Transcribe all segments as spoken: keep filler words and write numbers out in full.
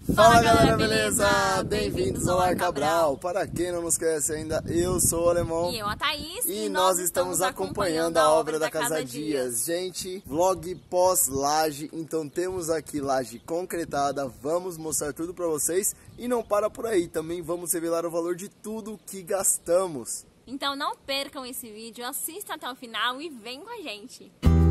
Fala galera, beleza? Bem-vindos ao Lar Cabral. Para quem não nos conhece ainda, eu sou o Alemão. E eu a Thaís. E, e nós estamos acompanhando a obra da Casa Dias. Gente, vlog pós-laje, então temos aqui laje concretada. Vamos mostrar tudo para vocês e não para por aí. Também vamos revelar o valor de tudo que gastamos. Então não percam esse vídeo, assista até o final e vem com a gente.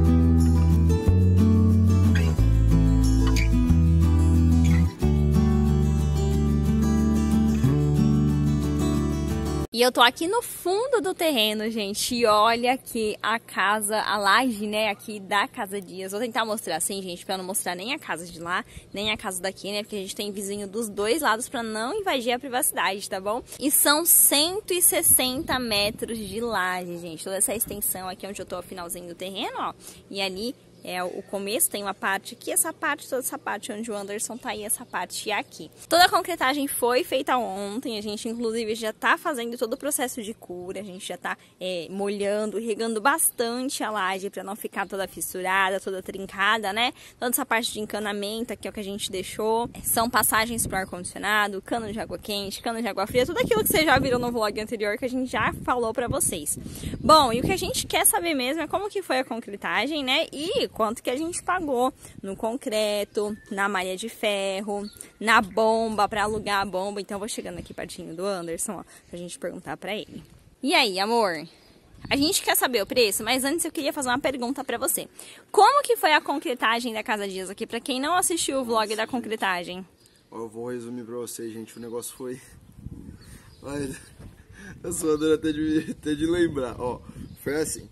E eu tô aqui no fundo do terreno, gente, e olha aqui a casa, a laje, né, aqui da Casa Dias. Vou tentar mostrar assim, gente, pra não mostrar nem a casa de lá, nem a casa daqui, né, porque a gente tem vizinho dos dois lados pra não invadir a privacidade, tá bom? E são cento e sessenta metros de laje, gente, toda essa extensão aqui onde eu tô, ao finalzinho do terreno, ó, e ali é o começo, tem uma parte aqui, essa parte, toda essa parte onde o Anderson tá aí, essa parte aqui. Toda a concretagem foi feita ontem, a gente inclusive já tá fazendo todo o processo de cura, a gente já tá é, molhando, regando bastante a laje pra não ficar toda fissurada, toda trincada, né? Toda essa parte de encanamento aqui é o que a gente deixou. São passagens pro ar-condicionado, cano de água quente, cano de água fria, tudo aquilo que vocês já viram no vlog anterior que a gente já falou pra vocês. Bom, e o que a gente quer saber mesmo é como que foi a concretagem, né? E quanto que a gente pagou no concreto, na malha de ferro, na bomba, para alugar a bomba. Então eu vou chegando aqui pertinho do Anderson, ó, pra gente perguntar pra ele. E aí, amor? A gente quer saber o preço, mas antes eu queria fazer uma pergunta pra você. Como que foi a concretagem da Casa Dias aqui, pra quem não assistiu o vlog da concretagem? Eu vou resumir pra vocês, gente, o negócio foi... Mas... eu sou dor até de, até de lembrar, ó, foi assim.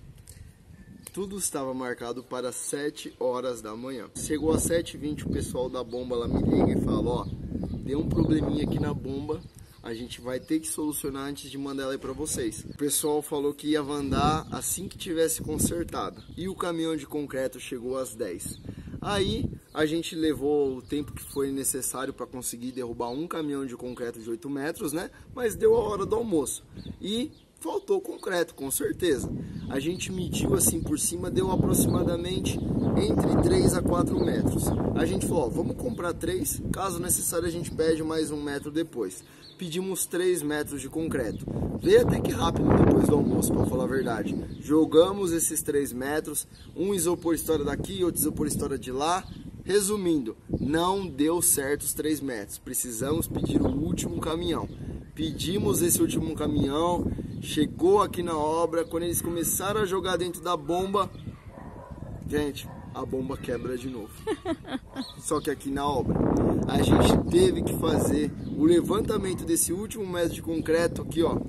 Tudo estava marcado para sete horas da manhã. Chegou às sete e vinte, o pessoal da bomba lá me liga e fala, ó, deu um probleminha aqui na bomba, a gente vai ter que solucionar antes de mandar ela aí para vocês. O pessoal falou que ia mandar assim que tivesse consertada. E o caminhão de concreto chegou às dez. Aí a gente levou o tempo que foi necessário para conseguir derrubar um caminhão de concreto de oito metros, né? Mas deu a hora do almoço. E faltou concreto, com certeza. A gente mediu assim por cima, deu aproximadamente entre três a quatro metros. A gente falou, ó, vamos comprar três, caso necessário a gente pede mais um metro depois. Pedimos três metros de concreto. Veio até que rápido depois do almoço, para falar a verdade. Jogamos esses três metros, um isopor história daqui, outro isopor história de lá. Resumindo, não deu certo os três metros. Precisamos pedir o último caminhão. Pedimos esse último caminhão, chegou aqui na obra, quando eles começaram a jogar dentro da bomba, gente, a bomba quebra de novo. Só que aqui na obra, a gente teve que fazer o levantamento desse último metro de concreto aqui, ó,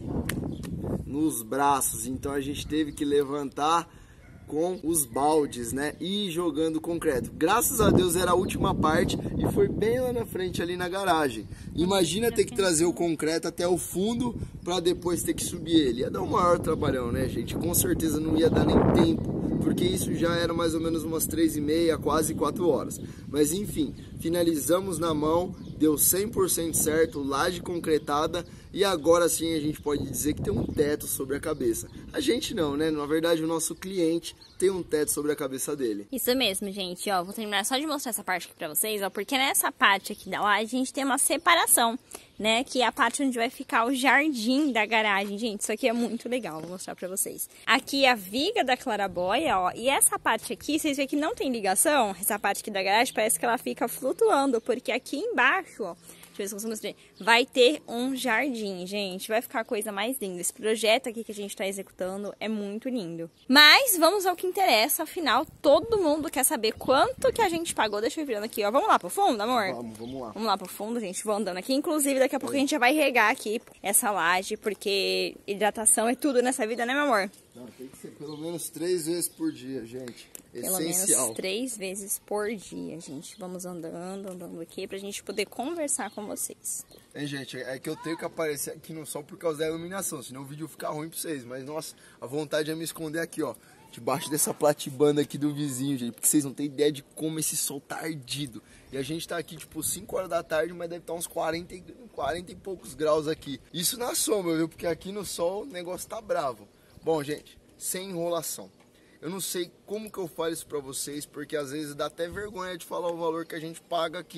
nos braços. Então a gente teve que levantar com os baldes, né, e jogando concreto. Graças a Deus era a última parte e foi bem lá na frente ali na garagem. Imagina ter que trazer o concreto até o fundo para depois ter que subir ele. Ia dar um maior trabalhão, né, gente? Com certeza não ia dar nem tempo, porque isso já era mais ou menos umas três e meia, quase quatro horas. Mas enfim, finalizamos na mão, deu cem por cento certo, laje concretada, e agora sim a gente pode dizer que tem um teto sobre a cabeça. A gente não, né? Na verdade o nosso cliente tem um teto sobre a cabeça dele. Isso mesmo, gente, ó, vou terminar só de mostrar essa parte aqui pra vocês, ó, porque nessa parte aqui da laje a gente tem uma separação, né, que é a parte onde vai ficar o jardim da garagem. Gente, isso aqui é muito legal, vou mostrar pra vocês. Aqui é a viga da clarabóia, ó, e essa parte aqui, vocês veem que não tem ligação, essa parte aqui da garagem parece que ela fica flutuando, porque aqui embaixo, ó, deixa eu ver se eu consigo mostrar, vai ter um jardim, gente, vai ficar a coisa mais linda. Esse projeto aqui que a gente tá executando é muito lindo. Mas vamos ao que interessa, afinal, todo mundo quer saber quanto que a gente pagou. Deixa eu ir virando aqui, ó, vamos lá pro fundo, amor? Vamos, vamos lá. Vamos lá pro fundo, gente, vou andando aqui. Inclusive, daqui a pouco a gente já vai regar aqui essa laje, porque hidratação é tudo nessa vida, né, meu amor? Não, tem que ser pelo menos três vezes por dia, gente. Pelo Essencial. menos três vezes por dia, gente. Vamos andando, andando aqui pra gente poder conversar com vocês. Hein, gente, é que eu tenho que aparecer aqui no sol por causa da iluminação, senão o vídeo fica ruim pra vocês. Mas, nossa, a vontade é me esconder aqui, ó, debaixo dessa platibanda aqui do vizinho, gente. Porque vocês não têm ideia de como esse sol tá ardido. E a gente tá aqui, tipo, cinco horas da tarde, mas deve estar uns quarenta, quarenta e poucos graus aqui. Isso na sombra, viu? Porque aqui no sol o negócio tá bravo. Bom, gente, sem enrolação. Eu não sei como que eu falo isso pra vocês, porque às vezes dá até vergonha de falar o valor que a gente paga aqui,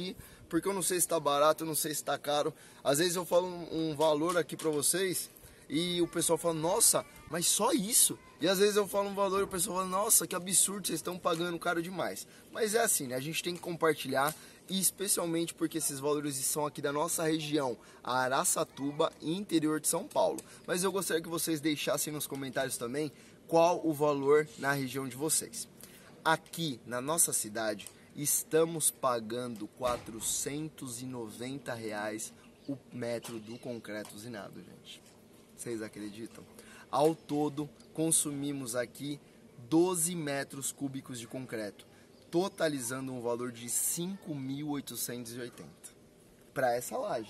porque eu não sei se tá barato, eu não sei se tá caro. Às vezes eu falo um, um valor aqui pra vocês e o pessoal fala, nossa, mas só isso? E às vezes eu falo um valor e o pessoal fala, nossa, que absurdo, vocês estão pagando caro demais. Mas é assim, né? A gente tem que compartilhar, e especialmente porque esses valores são aqui da nossa região, a Araçatuba e interior de São Paulo. Mas eu gostaria que vocês deixassem nos comentários também qual o valor na região de vocês. Aqui na nossa cidade estamos pagando quatrocentos e noventa reais o metro do concreto usinado, gente. Vocês acreditam? Ao todo consumimos aqui doze metros cúbicos de concreto, totalizando um valor de cinco mil oitocentos e oitenta para essa laje.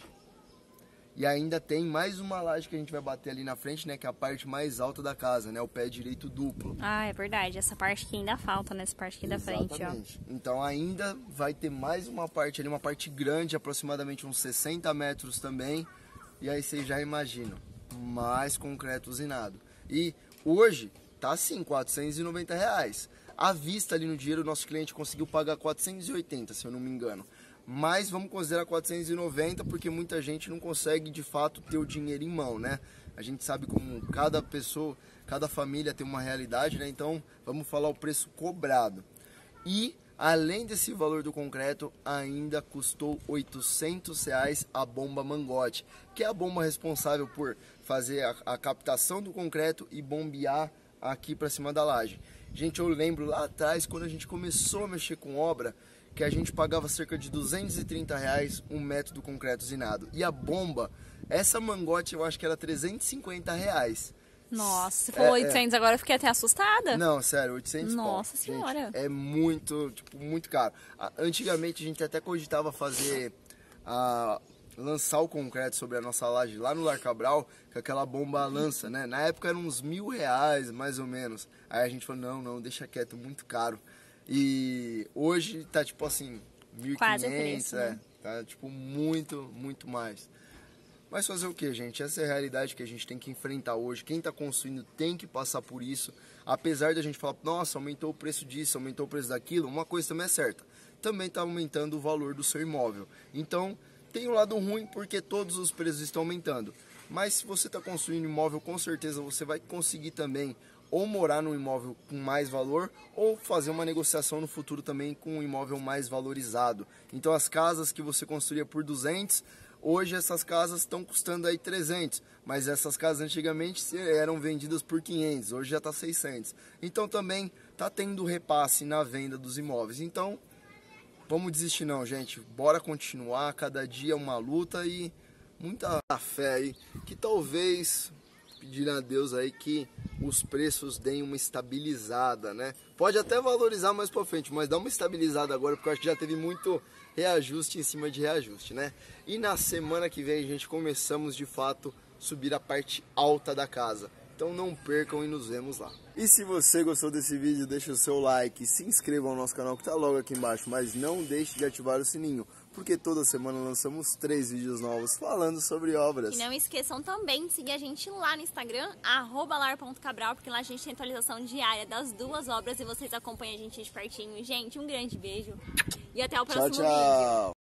E ainda tem mais uma laje que a gente vai bater ali na frente, né? Que é a parte mais alta da casa, né? O pé direito duplo. Ah, é verdade. Essa parte que ainda falta, nessa parte aqui da frente, ó. Então ainda vai ter mais uma parte ali, uma parte grande, aproximadamente uns sessenta metros também. E aí vocês já imaginam, mais concreto usinado. E hoje tá assim, quatrocentos e noventa reais. À vista ali no dinheiro, o nosso cliente conseguiu pagar quatrocentos e oitenta, se eu não me engano. Mas vamos considerar quatrocentos e noventa porque muita gente não consegue de fato ter o dinheiro em mão, né? A gente sabe como cada pessoa, cada família tem uma realidade, né? Então vamos falar o preço cobrado. E além desse valor do concreto, ainda custou oitocentos reais a bomba mangote, que é a bomba responsável por fazer a, a captação do concreto e bombear aqui para cima da laje. Gente, eu lembro lá atrás, quando a gente começou a mexer com obra, que a gente pagava cerca de duzentos e trinta reais um metro do concreto usinado. E a bomba, essa mangote eu acho que era trezentos e cinquenta reais. Nossa, você falou é, oitocentos, é. Agora eu fiquei até assustada. Não, sério, oitocentos. Nossa senhora. Gente, é muito, tipo, muito caro. Antigamente a gente até cogitava fazer, a, lançar o concreto sobre a nossa laje lá no Lar Cabral, com aquela bomba lança, né? Na época eram uns mil reais, mais ou menos. Aí a gente falou, não, não, deixa quieto, muito caro. E hoje tá tipo assim, mil e quinhentos, é, né? Tá tipo muito, muito mais. Mas fazer o que, gente? Essa é a realidade que a gente tem que enfrentar hoje. Quem está construindo tem que passar por isso. Apesar de a gente falar, nossa, aumentou o preço disso, aumentou o preço daquilo, uma coisa também é certa. Também está aumentando o valor do seu imóvel. Então, tem um lado ruim porque todos os preços estão aumentando. Mas se você está construindo imóvel, com certeza você vai conseguir também ou morar num imóvel com mais valor, ou fazer uma negociação no futuro também com um imóvel mais valorizado. Então as casas que você construía por duzentos, hoje essas casas estão custando aí trezentos, mas essas casas antigamente eram vendidas por quinhentos, hoje já está seiscentos. Então também está tendo repasse na venda dos imóveis. Então, vamos desistir não, gente. Bora continuar, cada dia é uma luta e muita fé aí, que talvez pedir a Deus aí que os preços deem uma estabilizada, né? Pode até valorizar mais pra frente, mas dá uma estabilizada agora, porque eu acho que já teve muito reajuste em cima de reajuste, né? E na semana que vem a gente começamos de fato subir a parte alta da casa. Então não percam e nos vemos lá. E se você gostou desse vídeo, deixa o seu like, se inscreva no nosso canal que tá logo aqui embaixo, mas não deixe de ativar o sininho, porque toda semana lançamos três vídeos novos falando sobre obras. E não esqueçam também de seguir a gente lá no Instagram, arroba lar ponto cabral, porque lá a gente tem atualização diária das duas obras e vocês acompanham a gente de pertinho. Gente, um grande beijo e até o próximo tchau, tchau. vídeo.